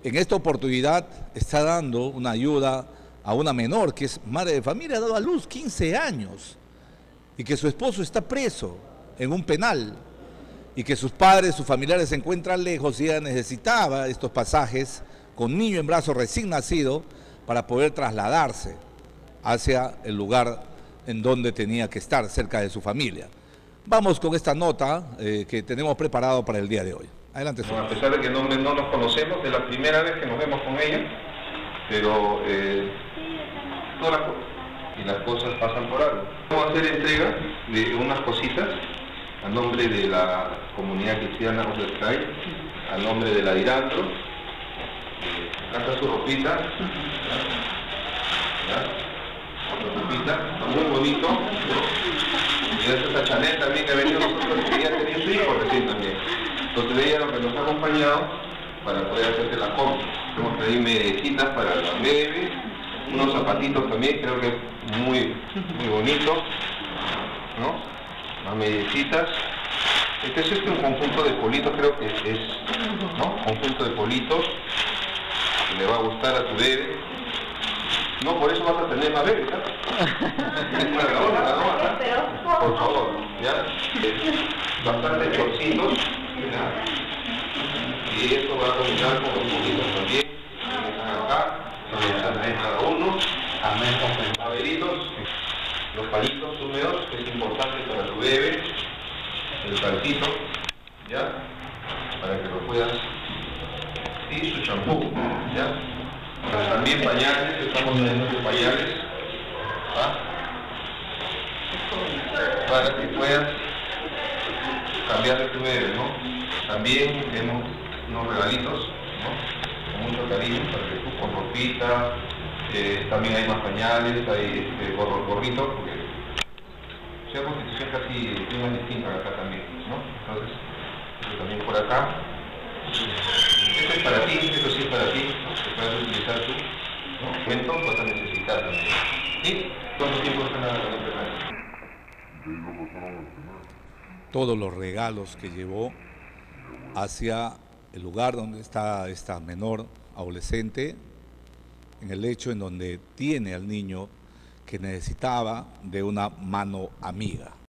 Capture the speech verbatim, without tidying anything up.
en esta oportunidad está dando una ayuda a una menor que es madre de familia, ha dado a luz quince años y que su esposo está preso en un penal y que sus padres, sus familiares se encuentran lejos y ella necesitaba estos pasajes con niño en brazos recién nacido para poder trasladarse hacia el lugar en donde tenía que estar, cerca de su familia. Vamos con esta nota eh, que tenemos preparado para el día de hoy. Adelante, señor. A pesar de que no, no nos conocemos, es la primera vez que nos vemos con ella, pero eh, todas las cosas, y las cosas pasan por algo. Vamos a hacer entrega de unas cositas a nombre de la comunidad cristiana Odersky, a nombre de la Dirandro. Eh, acá está su ropita, ¿ya? Su ropita, muy bonito. Y gracias a Chanel también que ha venido nosotros, que ya tenía su hijo recién también. Entonces ella lo que nos ha acompañado para poder hacerse la compra. Hemos traído medecitas para la bebé, unos zapatitos también, creo que es muy, muy bonito, ¿no? Las medecitas. Este es este un conjunto de politos, creo que es, ¿no? Conjunto de politos que le va a gustar a tu bebé. No, por eso vas a tener más bebés, ¿sabes? Una grabona, una grabona. Por favor, ¿ya? Bastantes chorcitos, ¿ya? Y esto va a combinar con los politos también. Están acá, están ahí cada uno. Baberitos, los palitos húmedos, que es importante para tu bebé. El calcito, ¿ya? Para que lo puedas. Y su champú, ¿ya? Pero también pañales, estamos haciendo de pañales, ¿ah? Para que puedas cambiar de tu bebé, ¿no? También tenemos unos regalitos, ¿no? Con mucho cariño, para que tú con ropita, eh, también hay más pañales, hay este, gorro, gorritos, porque es una constitución casi es más distinta acá también, ¿no? Entonces, esto también por acá. Esto es para ti, esto sí es para ti, ¿no? Que puedas utilizar tú, ¿no? Momento vas a necesitar también. ¿Y cuánto tiempo están a la enfermedad? Todos los regalos que llevó hacia el lugar donde está esta menor adolescente, en el lecho en donde tiene al niño que necesitaba de una mano amiga.